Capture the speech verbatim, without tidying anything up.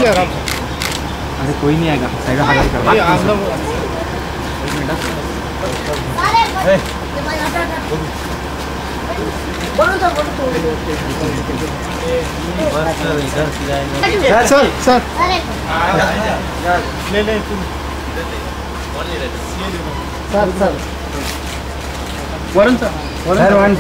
आराम से। अरे कोई नहीं आएगा, साइड हाथ कर ये आंदो बोलो तो बोलो तो सर सर ले ले तुम sir sir Varun sir sir one